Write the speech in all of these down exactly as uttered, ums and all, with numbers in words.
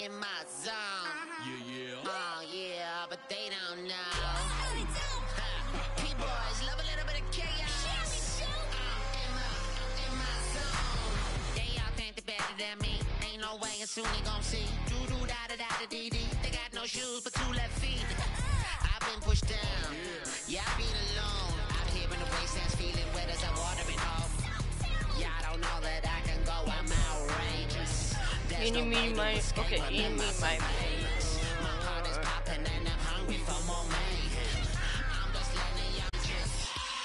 in my zone. Yeah, yeah. Oh, yeah, but they don't know. P-boys love a little bit of chaos. Uh, in my, in my zone. They all think they're better than me. Ain't no way, and soon they gon' see. Do-do-da-da-da-da-dee-dee. They got no shoes but two left feet. I've been pushed down. Yeah, I've been alone. Out here in the wastelands, feeling wet as I watering off. Yeah, I don't know that I can go. I'm outrageous. There's Ini no me way to my escape okay, from ini my my surveillance. My heart is popping and I'm hungry for more mayhem. I'm just letting y'all just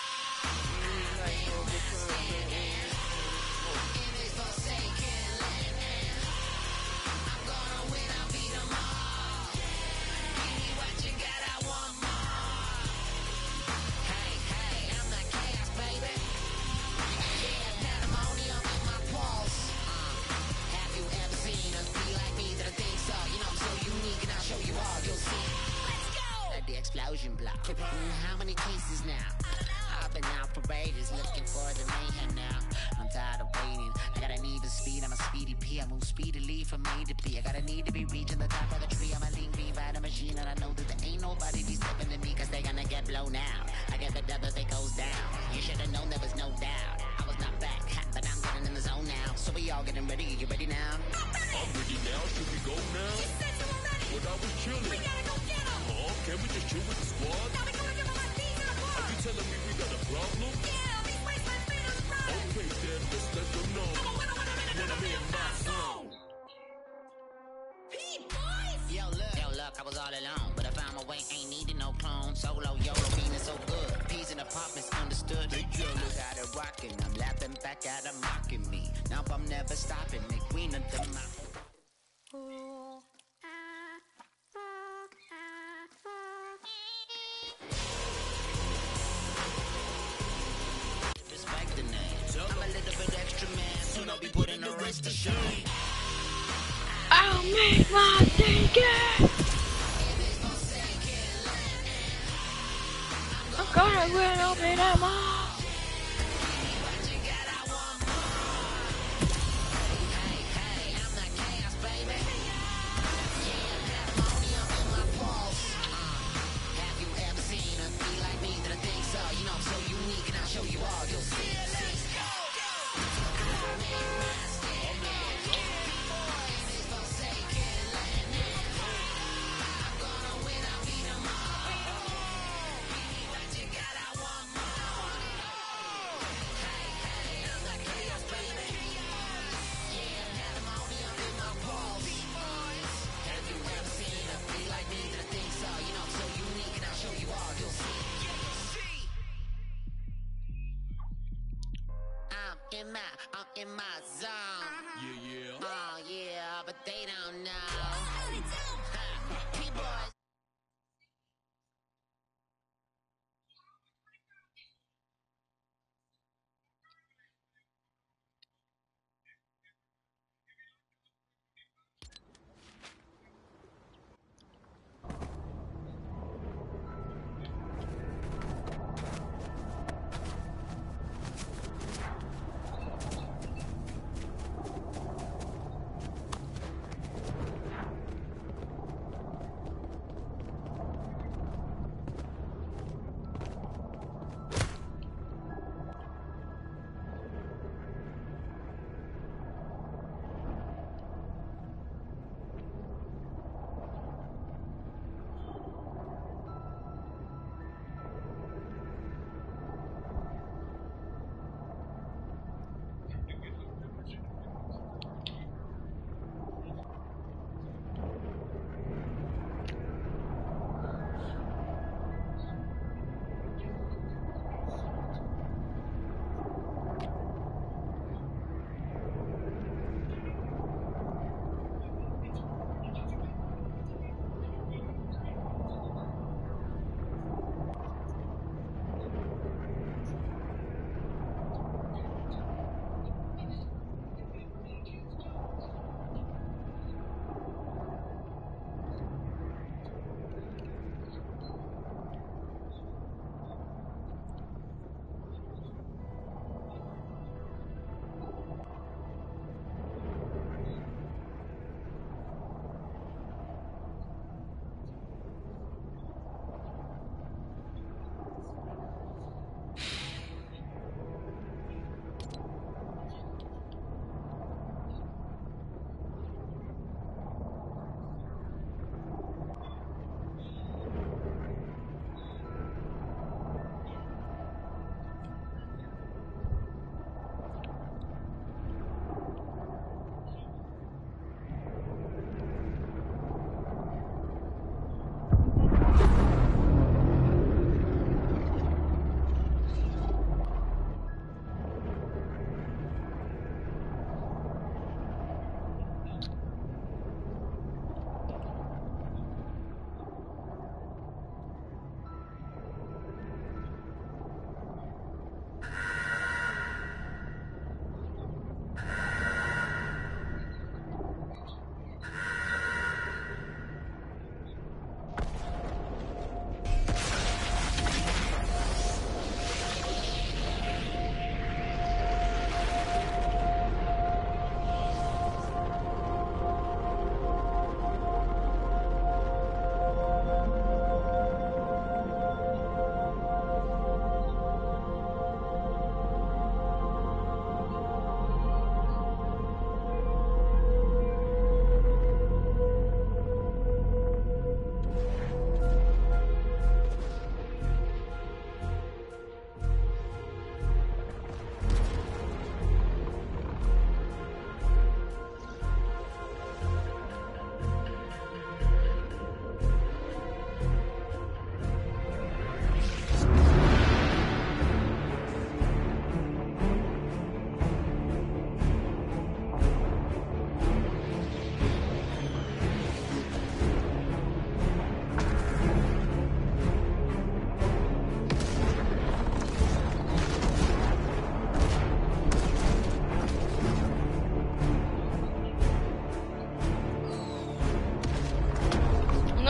in this forsaken land. I'm gonna win, I'll beat 'em all. Give me what you got, I want more. Hey, hey, I'm the chaos, baby. Yeah, pandemonium in my pulse. Uh, have you ever seen us be like me? That I think so. You know I'm so unique, and I'll show you all. You'll see. Let's go. At the explosion block. Mm, how many cases now? I've been out for ages, looking for the mayhem now. I'm tired of waiting. I got a need for speed. I'm a speedy P. I move speedily from A to B. I got a need to be reaching the top of the tree. I'm a lean green rider machine, and I know that there ain't nobody be stepping to me, cause they gonna get blown out. I get the devil if it goes down. You should've known there was no doubt. I was not back, but I'm getting in the zone now. So we all getting ready. You ready now? I'm ready now. Should we go now? You said you were ready. But I was chilling. We gotta go get him. Oh, can we just chill with the squad? Now we gonna give him a piece of the Are world. you telling me we got a problem? Yeah, these wasteland leaders run. Okay, then let's let them know. I'm a winner, winner, winner, When I'm in my zone. P-boys. Yo, look. Yo, look, I was all alone, but I found my way. Ain't needing no clone. Solo, YOLO, feeling so good. Peas in apartments, understood. They jealous. Got it rocking. I'm laughing back at them mocking me. Now I'm never stopping. The queen of the mountain. Respect the name. I'm a little bit extra man. Soon I'll be putting the rest to shame. I'll make my ticket. I'm gonna win up in them all. Have you ever seen a be like me? That I think so. You know I'm so unique, and I'll show you all. You'll see. Let's go.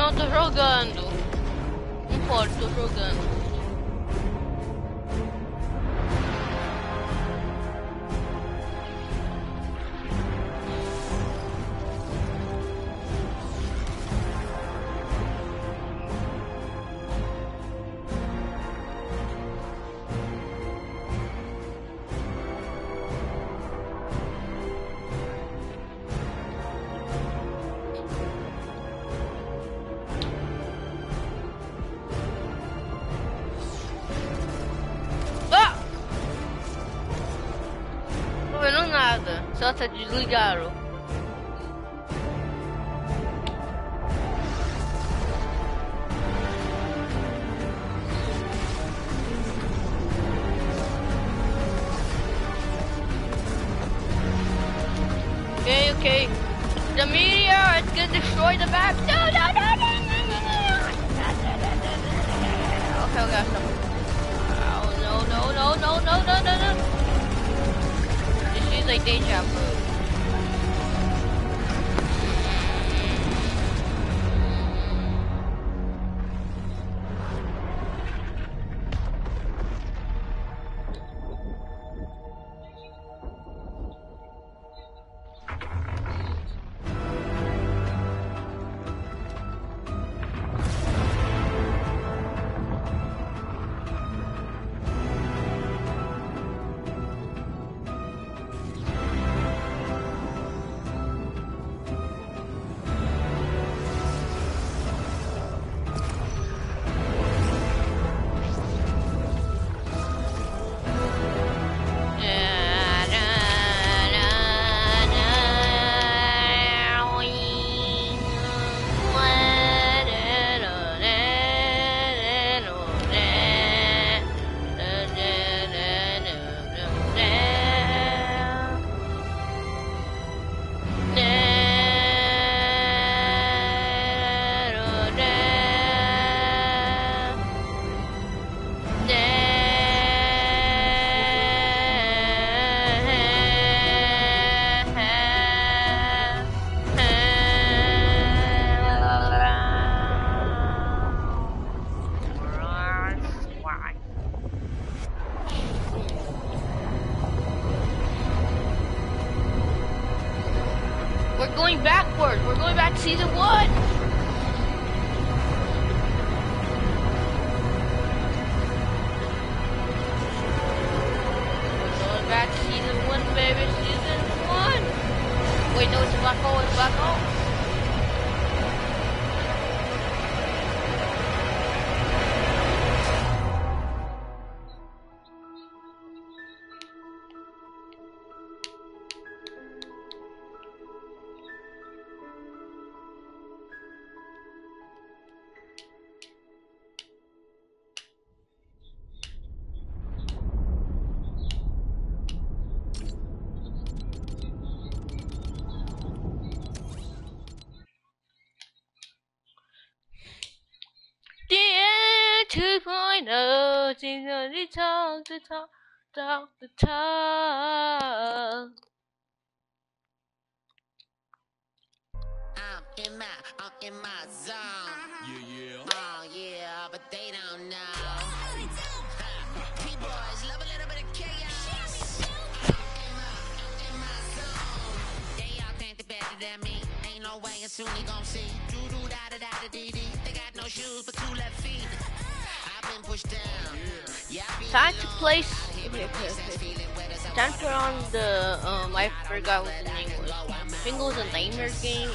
não, tô jogando. Não pode, tô jogando. Só tá desligado. Okay, okay. The meteor is gonna destroy the map. No, no, no, no, no, no, no. Okay, okay, stop. Oh, no, no, no, no, no, no, no, no. This is like deja vu. We're going backwards. We're going back to season one. We're going back to season one, baby. Season one. Wait, no, it's a black hole. It's a black hole. two point oh, she's gonna talk the talk, talk the talk. I'm in my, I'm in my zone. Yeah, yeah. Oh yeah, but they don't know. P-boys love a little bit of chaos. I'm in my, I'm in my zone. They all think they're better than me. Ain't no way and soon you gon' see. Do do da da da da dee dee. They got no shoes but two left feet. I've been pushed down. Yeah, Time to place. Okay, okay, okay. Time to put on the um. I forgot what the name was. I think it was a Nightmare game.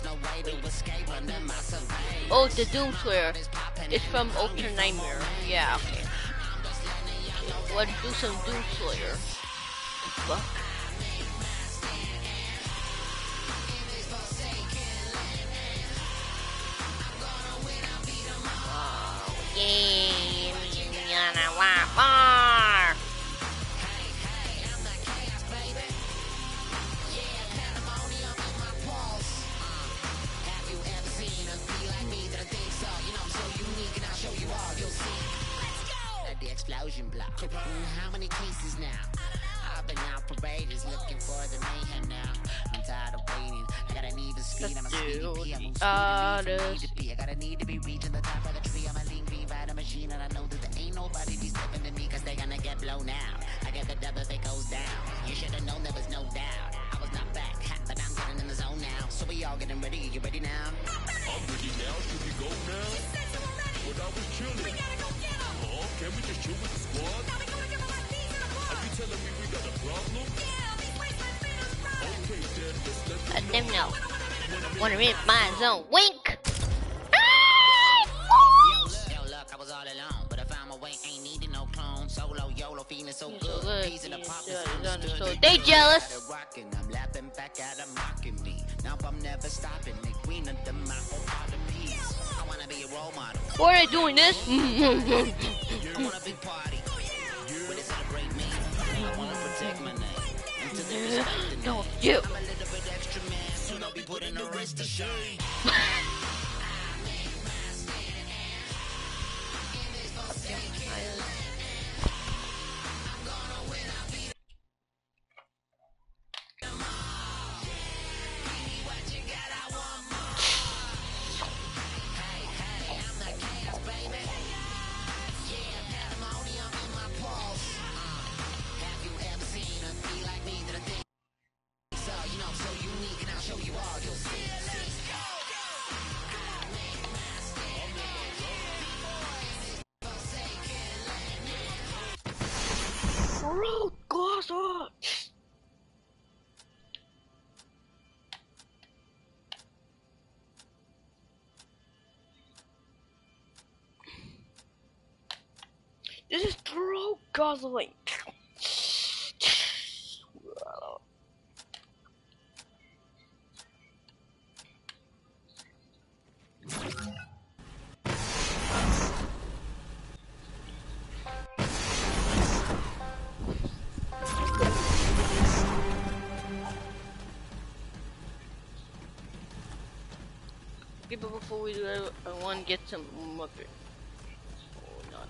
Oh, the Doom Slayer. It's from Ultra Nightmare. Yeah. Okay. Let's do some Doom Slayer. Fuck. Yeah, I want more. Have you ever seen a bee like me that I think so? You know I'm so unique and I'll show you all. You'll see. Let's go. At the explosion block. How many cases now? I've popping out parages, looking for the mayhem now. I'm tired of waiting. I got an even speed. I'm a speedy P. I move speedy from need to be. I gotta need to be reaching the top of the tree. I'm a lean green rider machine, and I know that there ain't nobody be stepping to me, cause they gonna get blown out. I get the double if it goes down. You should've known there was no doubt. I was not back, but I'm getting in the zone now. So we all getting ready. You ready now? I'm ready now. Should we go now? Said you were ready. But I was chilling. We gotta go get 'em. Oh, can we just chill with the squad? Now we gonna give 'em a piece of the Are blood. you telling me we got a problem? Yeah, these wasteland spinners run. Okay, then let's let Let them them know. know. Wanna rip my zone? Wink. Yo, look, yo, look, I was all alone, but I found my way. Ain't needing no clone. Solo, YOLO, feeling so So good. good. Peas in the pop, Yeah, this it's understood. understood. They jealous. Started rocking, I'm laughing back at them mocking me. Now I'm never stopping. The queen of the mountain, part of peace. I wanna be a role model. Why are they doing this? I want a big party. Where they celebrate me. I wanna protect my name. Until they respect the No, name. you. I'm a little bit extra man. Soon I'll be putting the rest to shame. Have you ever seen a bee like me that I think so? You know, I'm so unique, and I'll show you all. You'll see. Bro, Gaza. This is throw guzzling. Okay, but before we do that, I want to get some muppet. Oh, not.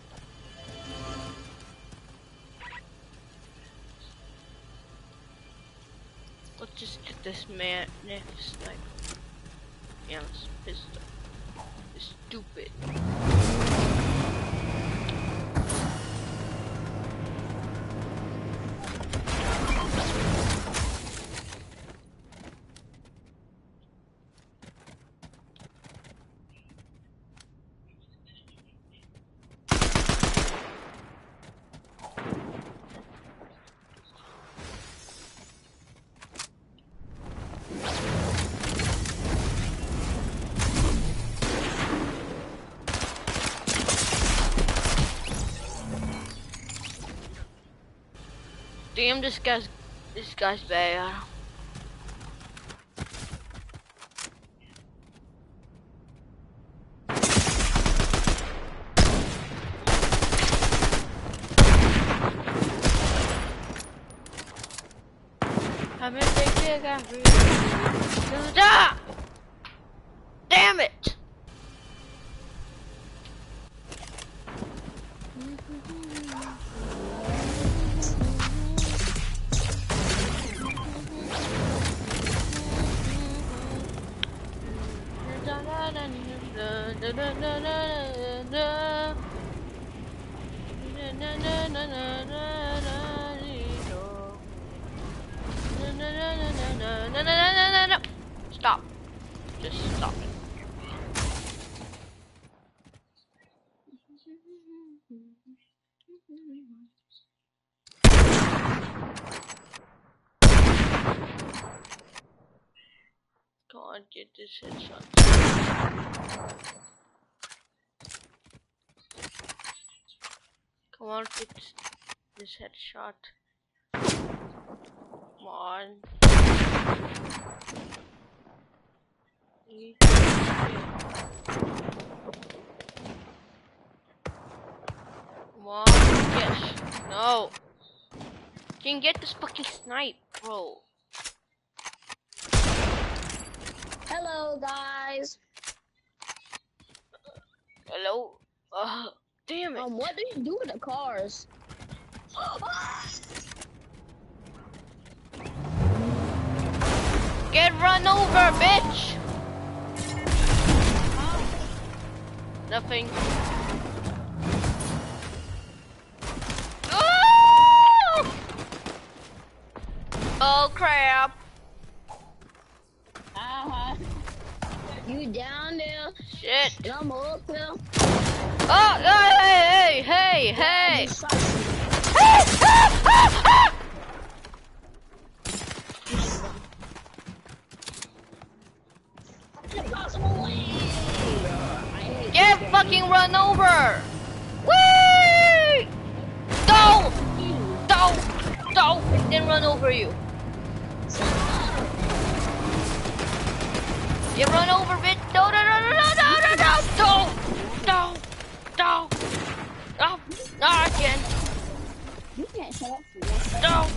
Let's just get this man next sniper. Yeah, this pistol. It's stupid. Damn, this guy's this guy's bad. I'm gonna take it, guys. Damn it! Stop. Just stop it. Can't get this headshot. Come on, get this, this headshot. Come on. Three, Come on. Yes. No. Can get this fucking snipe, bro. Hello, guys. Hello. Uh, damn it. Um, what do you do with the cars? Get run over, bitch! Nothing. Oh! Oh crap! Uh-huh. You down there? Shit! And I'm up there. Oh! Hey! Hey! Hey! I Hey! just shot you. Hey! Ah! Ah! Ah! Impossible way. I hate Get this fucking game. run over! Whee! Don't! Don't! Don't! Then run over you. You run over, bitch! No! No! No! No! No! No! No! Don't! Don't! Don't! Oh! Not again! You can't shut up for one second. Don't!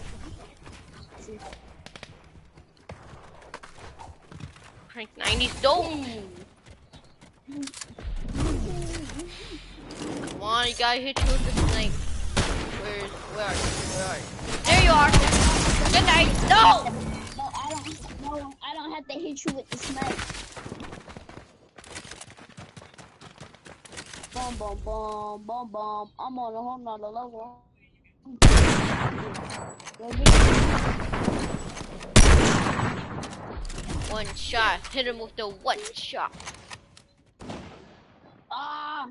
Crank nineties, don't! Come on, you gotta hit you with the snake. Where's, where are you? Where are you? There you are! Good night! No! No, I don't. No, I don't have to hit you with the snake. Boom, boom, boom, boom, boom. I'm on a whole nother level. One shot. Hit him with the one shot. Ah!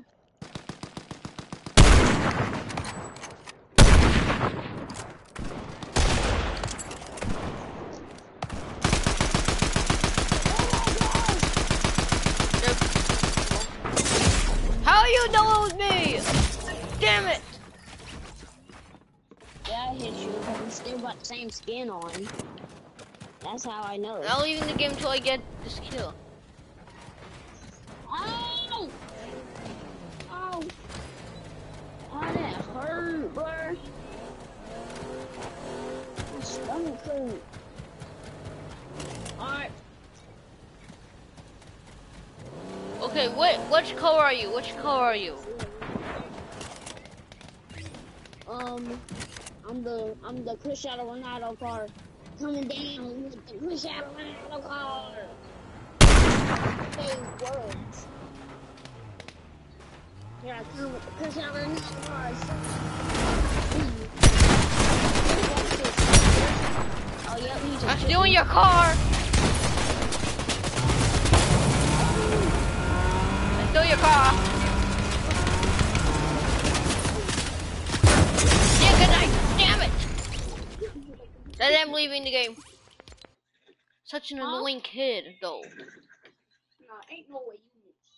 How you know it was me? Damn it! Yeah, I hit you because we still got the same skin on. That's how I know. I'll leave in the game until I get this kill. Ow! Ow! Oh, that hurt, bro. My stomach hurt. Alright. Okay, what which color are you? Which color are you? Um, I'm the I'm the Cristiano Ronaldo car coming down with the Cristiano Ronaldo car. Say words. Here I come with the Cristiano Ronaldo car. Oh yeah, we just. I'm stealing your car. I stole your car. Yeah, good night. Damn it. And I'm leaving the game. Such an annoying kid, though. No, ain't no way you.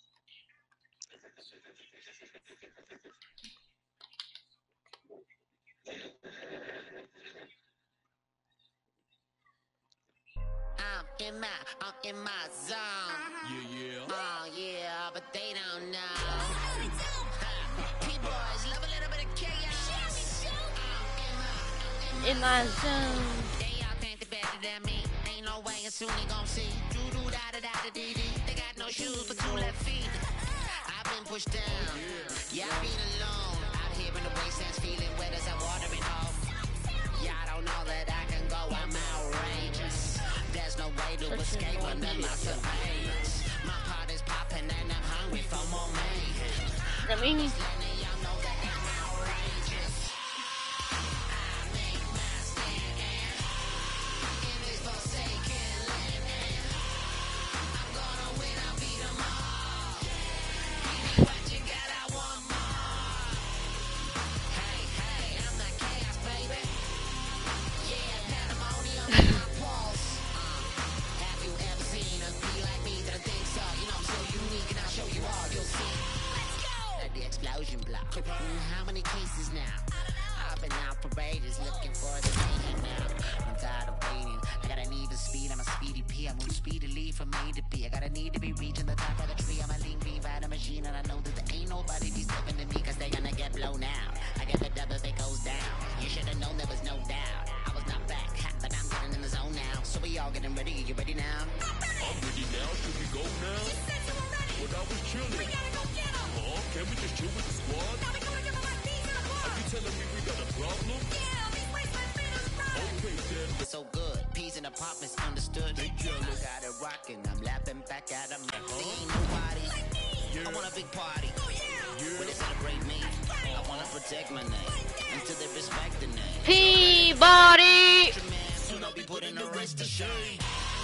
I'm in my, I'm in my zone. Yeah, yeah. Oh yeah, but they don't know. P-boys love a little bit of chaos. In my zone. They all think they're better than me. Ain't no way and soon they gon' see. Do do da da da da dee dee. They got no shoes but two left feet. I've been pushed down. Yeah, I've been alone. Out here in the wastelands, feeling wet as I'm watering off. Yeah, I don't know that I can go. I'm outrageous. There's no way to escape under my surveillance. My heart is popping and I'm hungry for more mayhem. That means Letting y'all know that I'm outrageous. I make my stand in this forsaken land. I'm gonna win, I'll beat 'em all. Give me what you got, I want more. Hey, hey, I'm the chaos, baby. Yeah, pandemonium on my pulse. Uh, have you ever seen a be like me? That I think so. You know I'm so unique and I'll show you all. You'll see. Let's go. At the explosion block. Mm, how many cases now? I've been out paraders looking for the mayhem now. I'm tired of waiting. I got an even speed. I'm a speedy P. I move speedily from A to B. I got a need to be reaching the top of the tree. I'm a lean bean by the machine, and I know that there ain't nobody be stepping to me, cause they gonna get blown out. I get the double if it goes down. You should have known there was no doubt. I was not back, ha, but I'm getting in the zone now. So we all getting ready. You ready now? I'm ready now. Should we go now? But I was chilling. Oh, can we just chill with the squad? Are you telling me we got a problem? Okay then. It's so good. Peas and the pop is understood. I got it rocking, I'm lapping back at them. They ain't nobody. I want a big party. When they celebrate me, I wanna protect my name until they respect the name. Peabody, Soon I'll be putting the rest to shame.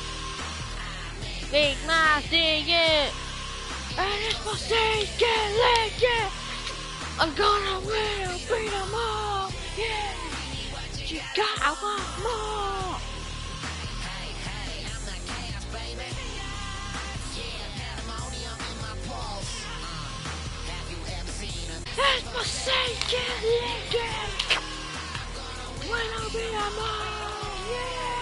make my thing, yeah. And it's my stage, get lit, yeah. I'm gonna win, I'll beat them all, yeah. You got, I want more. That's my stage, get lit, yeah. When I'll beat them all, yeah.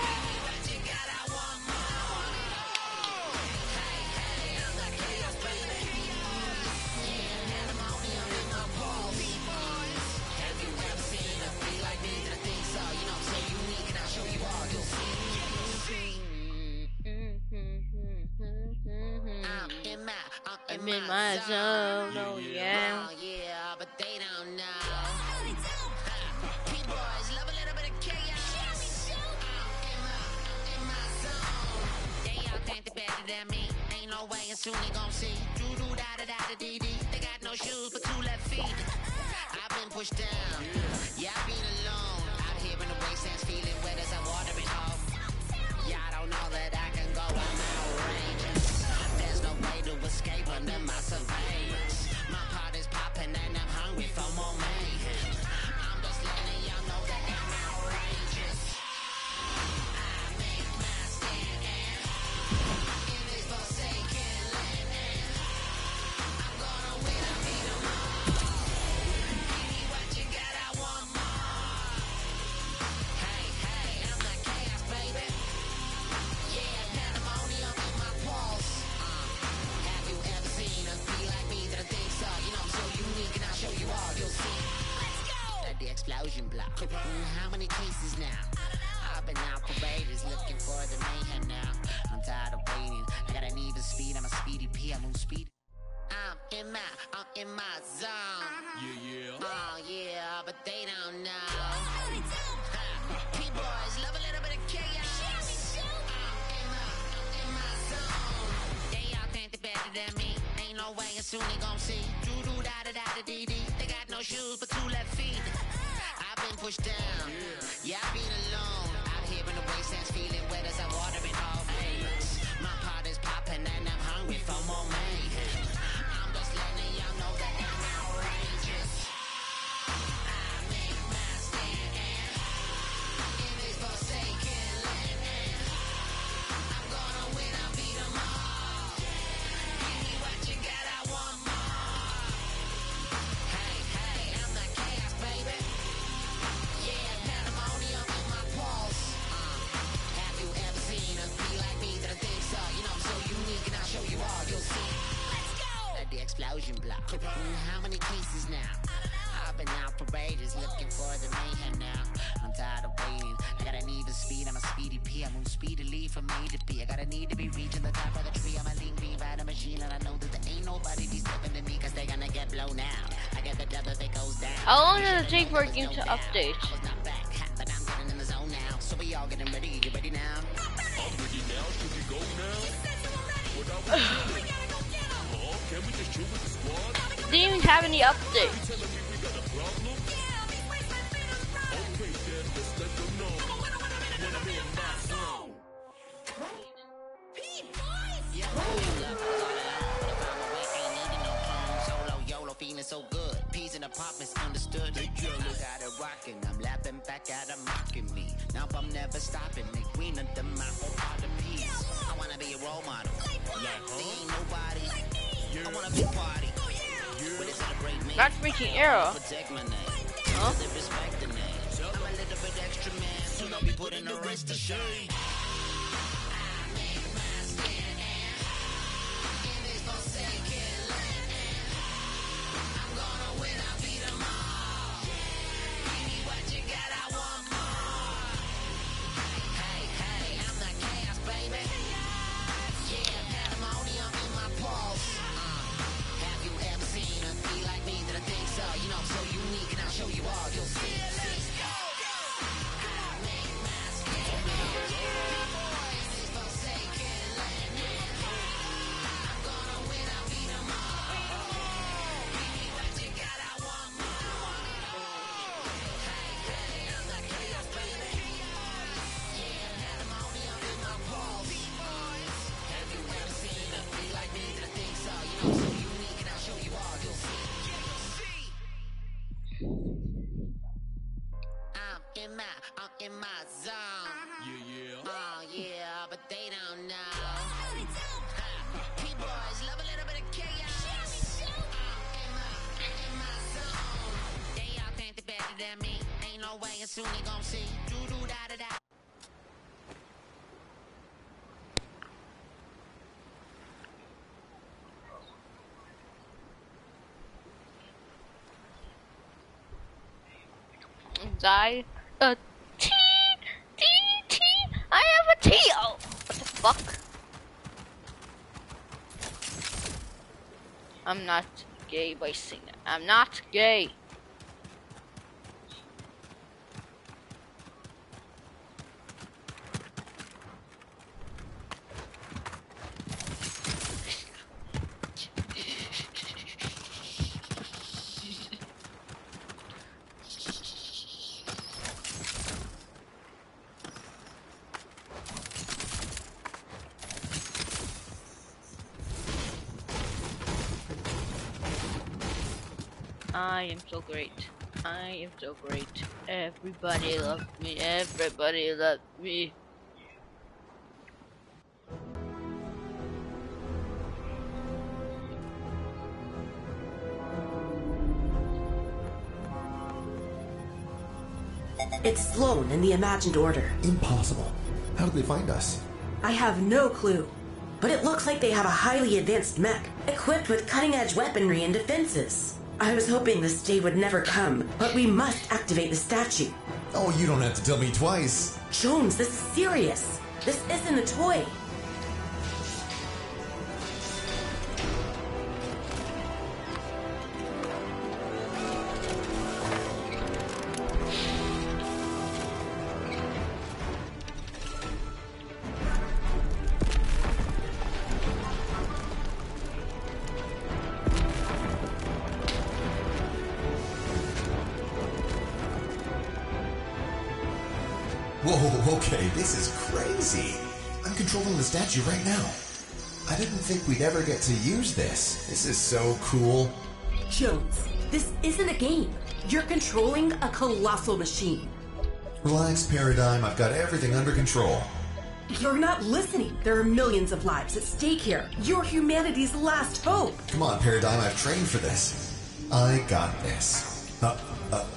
I'm in my zone, oh yeah. Oh yeah, but they don't know. P-boys love a little bit of chaos. In my, in my zone. They all think they're better than me. Ain't no way, and soon they gon' see. Doo-doo, da-da-da-da-dee-dee. They got no shoes but two left feet. I've been pushed down. Yeah, I've been alone. Out here in the wastelands, feeling wet as I'm watering off. Yeah, I don't know that I can go. I'm outrageous. There's no way to escape under my surveillance. My heart is popping and I'm hungry for more mayhem. I'm just letting y'all know that I'm outrageous. I make my stand in this forsaken land. I'm gonna win, I beat them all. Give me what you got, I want more. Hey, hey, I'm the chaos, baby. Yeah, pandemonium in my pulse. Have you ever seen a be like me that I think so? You know I'm so unique and I'll show you all, you'll see. Let's go! At the explosion block. Mm, how many cases now? I've been out for raiders looking for the mayhem now. I'm tired of waiting. I got an even speed, I'm a speedy P, I move speed. I'm in my, I'm in my zone. Yeah, yeah. Oh yeah, but they don't know. P-boys love a little bit of chaos. In my, in my zone. They all think they're better than me. Ain't no way, and soon they gon' see. Doo-doo, da-da-da-da-dee-dee. They got no shoes but two left feet. I've been pushed down. Yeah, I've been alone. Out here in the wastelands, feeling wet as I'm watering all veins. My heart is popping and I'm hungry for more mayhem. I'm just letting y'all know that I'm outrageous. I make my stand in this forsaken land. I'm gonna win, I beat them all. Give me what you got, I want more. Hey, hey, I'm the chaos, baby. Yeah, pandemonium in my pulse. Uh, have you ever seen a be like me that I think so? You know I'm so unique and I'll show you all, you'll see. Let's go! At the explosion block. Mm, how many cases now? I've been out for raiders looking for the mayhem now. I'm tired of waiting. I got an even speed, I'm a speedy P. I move speedily from A to B. I got a need to be reaching the top of the tree. I'm a lean green by the machine, and I know that there ain't nobody be stepping to me, cause they gonna get blown out. I get the double if it goes down. How long does it take for a game to update? I was not back, but I'm getting in the zone now. So we all getting ready. You ready now? I'm ready now. Should we go now? What are we doing? Oh, can we just chill with the squad? They didn't even have any updates. Telling me we got a problem? Okay, then let's let them know. When I'm in my zone. Yeah, hold up, I got it all. If I'm awake, ain't needing no phone. Solo, YOLO, feeling so good. Peas in the pop is understood. They jealous. Got it rocking. I'm lapping back at them, mocking me. Now I'm never stopping me. Queen of them, my whole part of peace. I wanna be a role model. Like, they ain't nobody. I want a big party. When they celebrate me, Matchmaking era. protect my name. Huh? They respect the name. I'm a little bit extra man. Soon I'll be putting the rest to shame. Show you all, you'll see. Let's go, go. I make my stand. in my zone. Yeah, yeah. Oh yeah, but they don't know. P-boys love a little bit of chaos. Uh, in my, in my zone. They all think they better than me. Ain't no way, and soon they gon' see. Do do da da da. Die a T T T. I have a T. Oh, what the fuck? I'm not gay by saying that. I'm not gay. I am so great. I am so great. Everybody loves me. Everybody loves me. It's Sloan in the Imagined Order. Impossible. How did they find us? I have no clue. But it looks like they have a highly advanced mech, equipped with cutting-edge weaponry and defenses. I was hoping this day would never come, but we must activate the statue. Oh, you don't have to tell me twice. Jones, this is serious. This isn't a toy. Whoa, okay, this is crazy. I'm controlling the statue right now. I didn't think we'd ever get to use this. This is so cool. Jones, this isn't a game. You're controlling a colossal machine. Relax, Paradigm. I've got everything under control. You're not listening. There are millions of lives at stake here. You're humanity's last hope. Come on, Paradigm. I've trained for this. I got this. Uh, uh.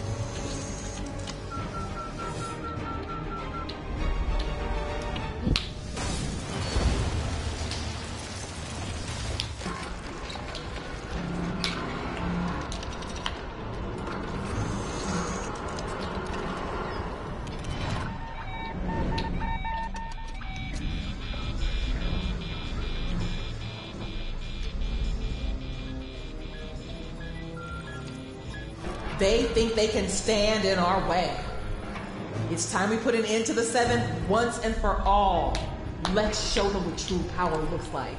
They think they can stand in our way. It's time we put an end to the Seven once and for all. Let's show them what true power looks like.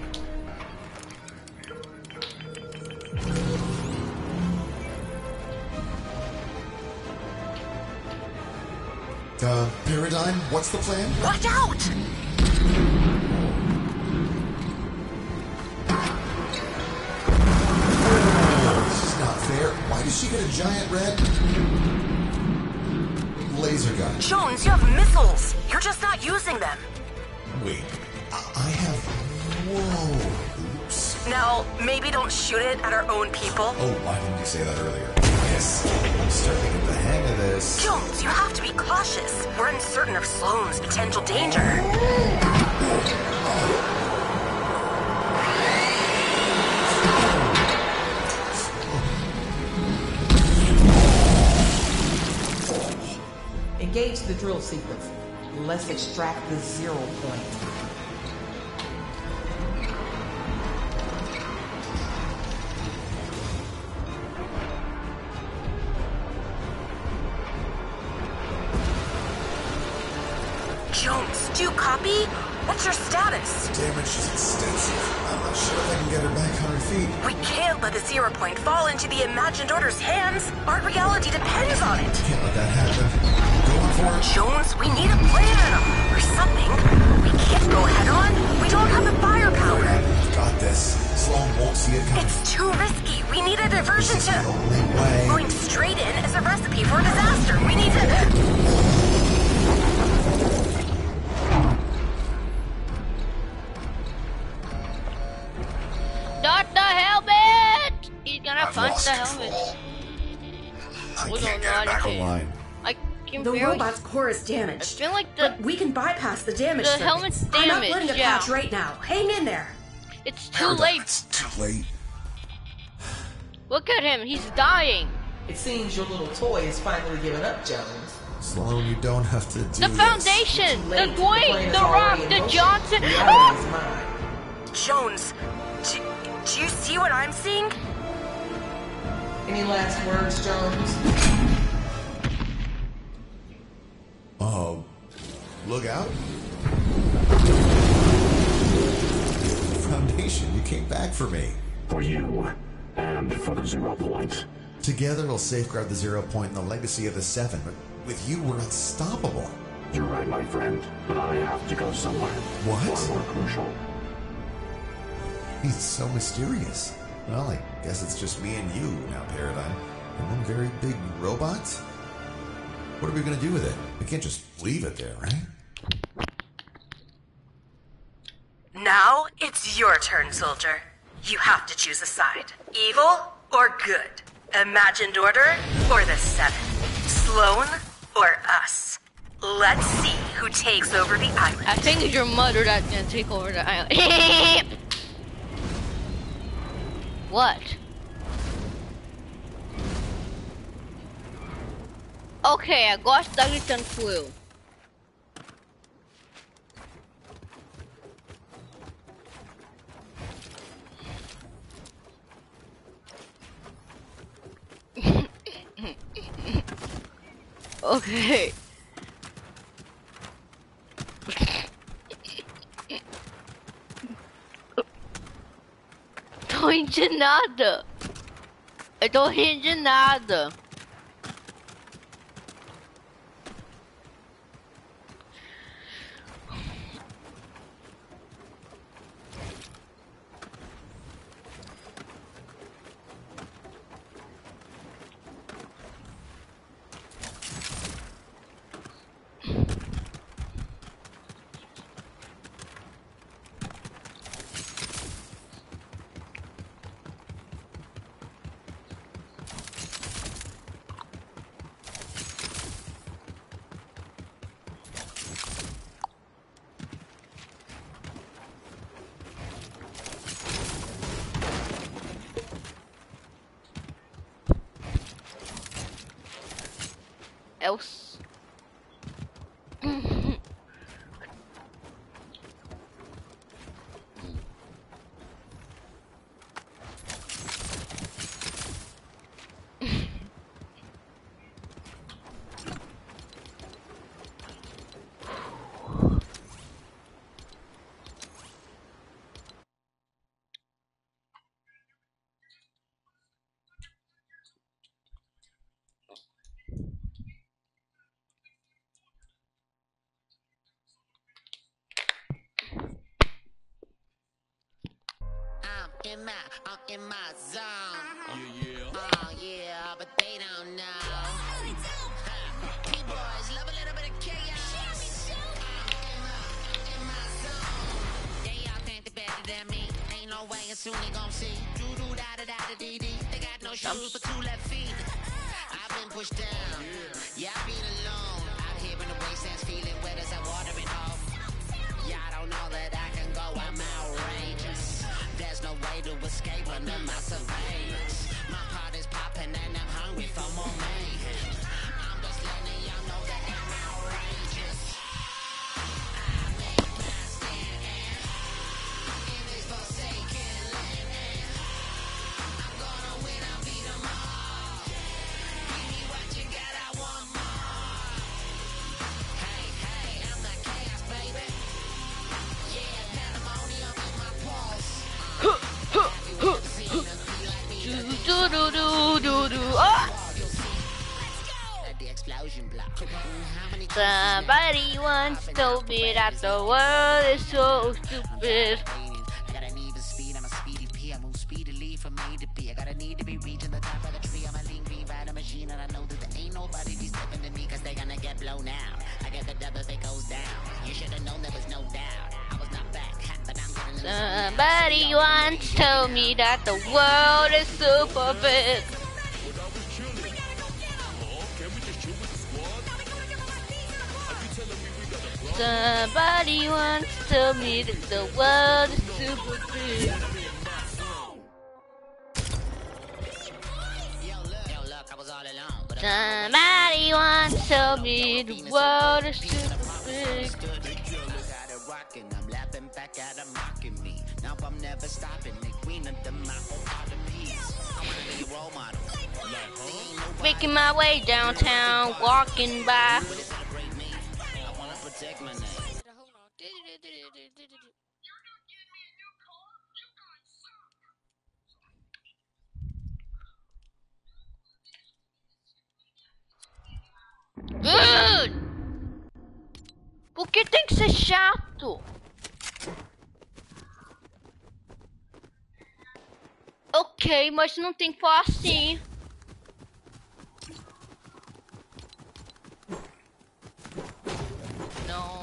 Uh, Paradigm, what's the plan? Watch out! Why does she get a giant red laser gun? Jones, you have missiles. You're just not using them. Wait, I I have... Whoa. Oops. Now, maybe don't shoot it at our own people. Oh, why didn't you say that earlier? Yes, I'm starting to get the hang of this. Jones, you have to be cautious. We're uncertain of Sloan's potential danger. Engage the drill sequence. Let's extract the zero point. Jones, do you copy? What's your status? Damage is extensive. I'm not sure if I can get her back on her feet. We can't let the zero point fall into the Imagined Order's hands. Our reality depends on it. Can't let that happen. Going for it. Jones, we need a plan or something. We can't go head on. We don't have the firepower. I've got this. Sloan won't see it coming. It's too risky. We need a diversion This is to... the only way. Going straight in is a recipe for a disaster. We need to... punch lost the control. helmet. I We can't don't get know it back how to online. I can The barely. robot's core is I damaged. feel like the But we can bypass the damage the circuits. helmet's I'm damaged, uploading a yeah. patch right now. Hang in there. it's too Paradigm, late. It's too late. Look at him, he's dying. It seems your little toy is finally giving up, Jones. Sloan, you don't have to do The this. foundation, the Late, Dwayne, plane is the Rock, already in the motion. Johnson. Reality is mine. Jones, do, do you see what I'm seeing? Any last words, Jones? Uh, look out. Foundation, you came back for me. For you, and for the Zero Point. Together we'll safeguard the Zero Point and the legacy of the Seven, but with you we're unstoppable. You're right, my friend, but I have to go somewhere. What? Far more crucial. He's so mysterious. Well, I guess it's just me and you now, Paradigm. And one very big robot? What are we gonna do with it? We can't just leave it there, right? Now it's your turn, soldier. You have to choose a side. Evil or good? Imagined Order or the Seven? Sloan or us? Let's see who takes over the island. I think it's your mother that's gonna take over the island. What? Okay, I gosto da gritando com eu. Okay. Tô rindo de nada. Eu tô rindo de nada. Else. I'm in my, I'm in my zone. Yeah, yeah. Oh yeah, but they don't know. You boys love a little bit of chaos. I'm in my, in my zone. They all think they're better than me. Ain't no way, and soon they gon' see. Do do da da da da dee dee. They got no shoes but two left feet. I've been pushed down. Yeah, I've been alone. Out here in the wastelands, feeling wet as I'm watering off. Y'all don't know that I can go. I'm outrageous. There's no way to escape under my surveillance. My heart is popping and I'm hungry for more mayhem. I'm just letting y'all know that I'm outrageous. I make my stand in this forsaken land. I'm gonna win, I'll beat 'em all. Give me what you got, I want more. Hey, hey, I'm the chaos, baby. Yeah, pandemonium in my pulse. Do do do do do. Ah! At the explosion block. How many Somebody once told me that the world is so stupid. I got an even speed, I'm a speedy P. I move speedily from A to B. I got a need to be reaching the top of the tree. I'm a lean green rider machine, and I know that there ain't nobody be stepping to me, cause they gonna get blown out. I get the double if it goes down. You should have known there was no doubt. I was not back, but I'm getting in the Somebody once told tell me that the world is super big. But I was chilling. Oh, can we just chill with the squad? Are you telling me we got a problem? Somebody once told me that the world is super big. Yo, look, yo, look, I was all alone. But Somebody once told me the world is super big. got it rocking. I'm laughing back at them mocking me. Now I'm never stopping. The queen of the my whole part of peace. I wanna be a role model. Making my way downtown, walking by. Celebrate me. I wanna protect my name. Good! Por que tem que ser chato? Ok, mas não tem que falar assim. Não.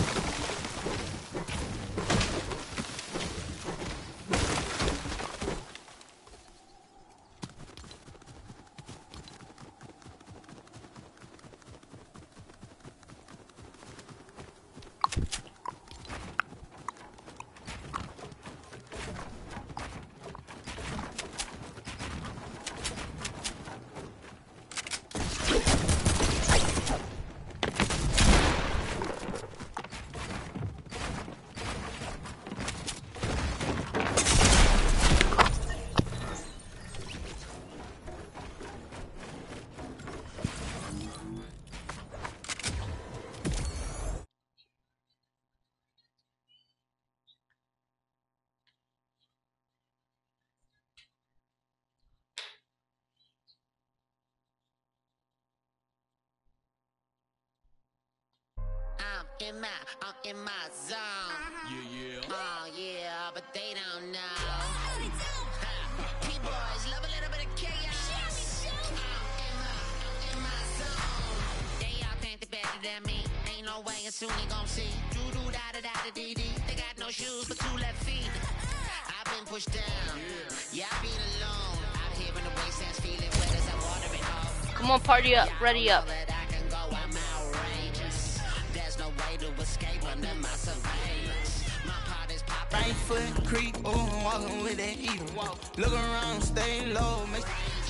I'm in my, I'm in my zone. Yeah, yeah. Oh yeah, but they don't know. Ha, P-boys love a little bit of chaos. I'm in my, I'm in my zone. They all think they're better than me. Ain't no way, and soon they gon' see. Do do da da da da dee dee. They got no shoes but two left feet. I've been pushed down. Yeah, I've been alone. Out here in the wastelands, feeling wet as I water it off. Come on, party up, ready up. That I can go, I'm outrageous. There's no way to escape under my surveillance. My pot is popping. Right foot creep, ooh, walking with that heat. Look around, stay low, make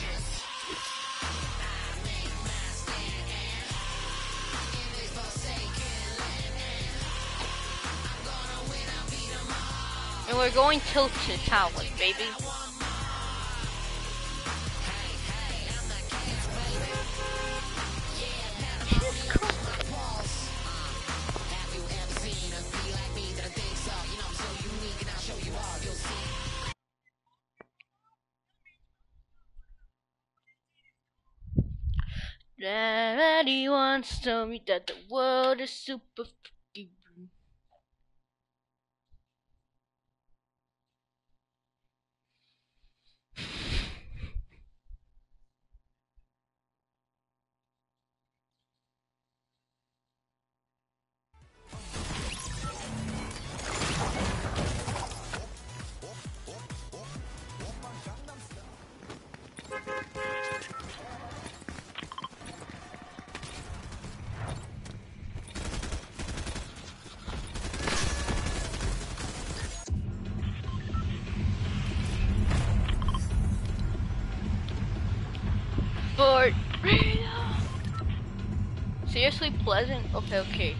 And we're going Tilted Towers, baby. Daddy once told me that the world is super f***ing. Fort Freedom. Seriously pleasant? Okay, okay.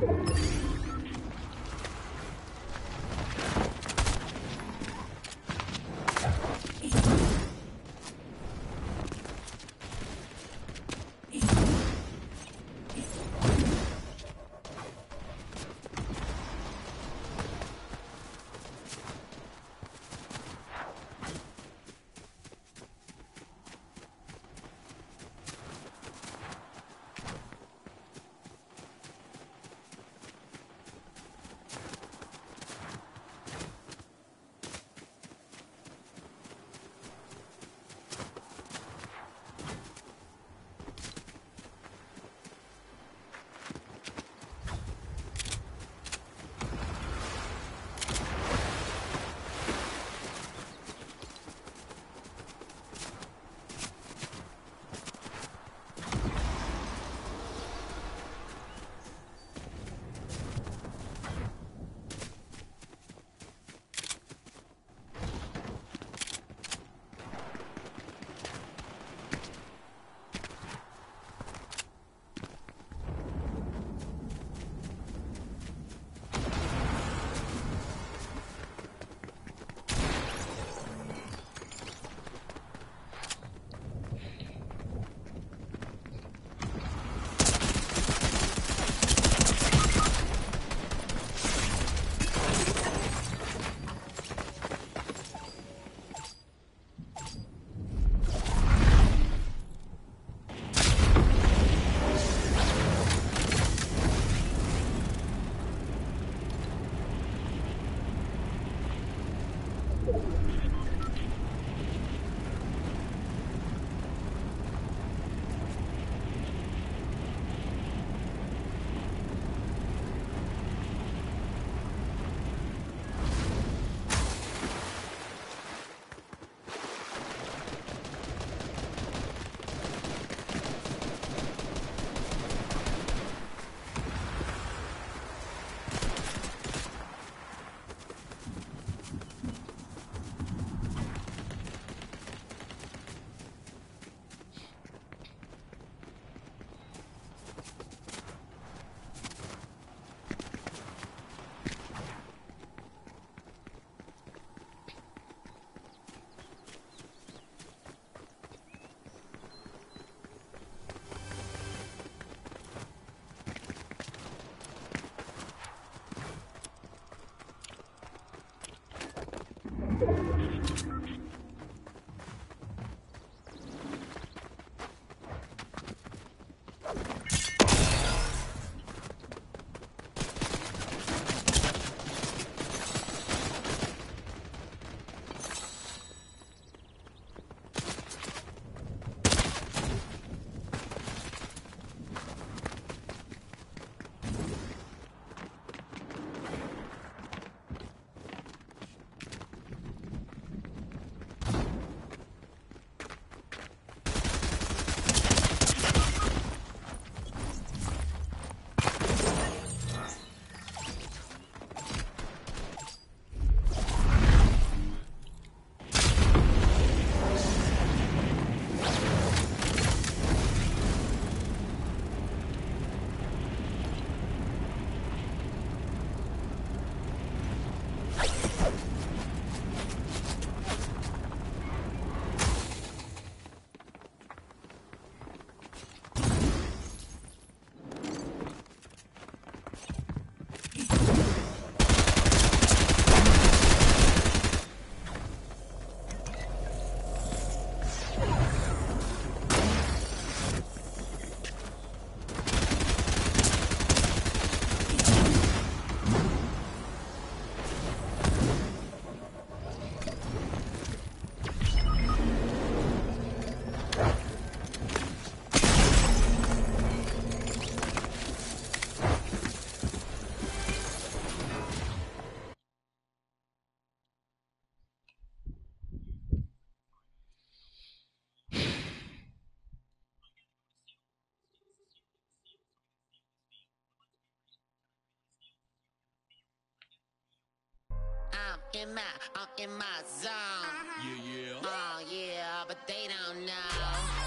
I'm in my, I'm in my zone. Yeah, yeah. Oh yeah, but they don't know.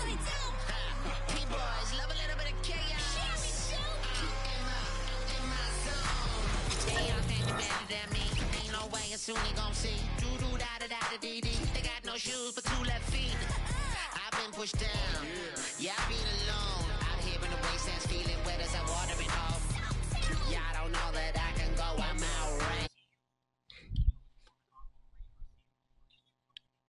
Ha, P-boys love a little bit of chaos. I'm in my, I'm in my soon they gon' see. Do do da da da da dee dee. They got no shoes but two left feet. I've been pushed down. Yeah, I've been alone.